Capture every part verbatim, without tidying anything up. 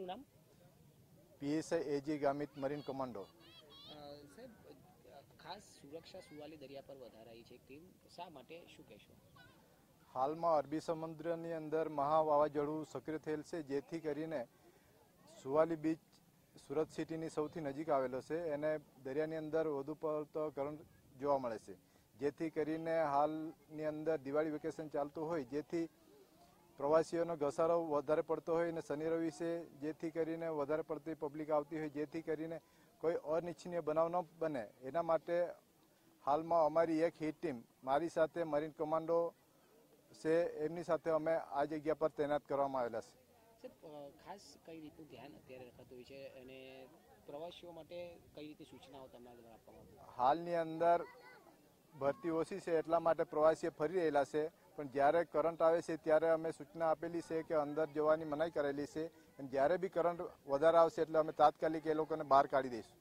આપનું નામ? PSI AG Gamit marine commando. સાહેબ, ખાસ સુરક્ષા સુવાલી દરિયા પર વધારાઈ છે, કેમ, શા માટે, શું કહેશો? હાલમાં અરબી સમુદ્રની અંદર મહા વાવાઝોડું સક્રિય થયેલ છે, જેથી કરીને સુવાલી બીચ સુરત સિટીની સૌથી નજીક આવેલો છે. એને દરિયાની અંદર વધુ પડતો કરંટ જોવા મળે છે, જેથી કરીને હાલની અંદર દિવાળી વેકેશન ચાલતું હોય, જેથી પ્રવાસીઓનો ઘસારો વધારે પડતો હોય અને શનિ રવિ છે, જેથી કરીને વધારે પડતી પબ્લિક આવતી હોય, જેથી કરીને કોઈ અનિચ્છનીય બનાવ ન બને એના માટે હાલમાં અમારી એક હિટ ટીમ મારી સાથે મરીન કમાન્ડો છે, એમની સાથે અમે આ જગ્યા પર તૈનાત કરવામાં આવેલા છે. સાહેબ, ખાસ કઈ રીતનું ધ્યાન અત્યારે રખાતું હોય છે અને પ્રવાસીઓ માટે કઈ રીતે સૂચનાઓ તમારા દ્વારા આપવામાં આવે છે? હાલની અંદર ભરતી ઓછી છે, એટલા માટે પ્રવાસીઓ ફરી રહેલા છે, પણ જ્યારે કરંટ આવે છે ત્યારે અમે સૂચના આપેલી છે કે અંદર જવાની મનાઈ કરેલી છે, અને જ્યારે બી કરંટ વધારે આવશે એટલે અમે તાત્કાલિક એ લોકોને બહાર કાઢી દઈશું.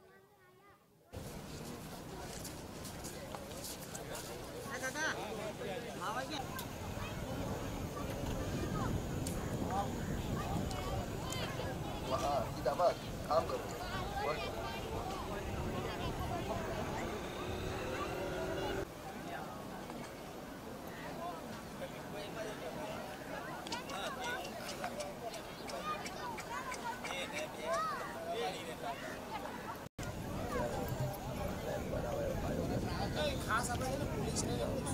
કામ કરો. ખાસ આપણે પોલીસને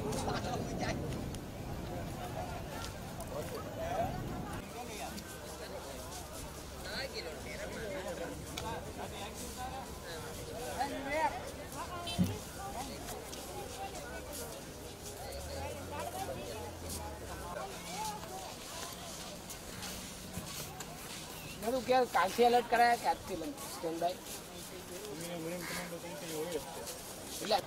મેં क्या કાલથી એલર્ટ કરાયા કે આજથી સ્ટેન્ડ બાય એટલે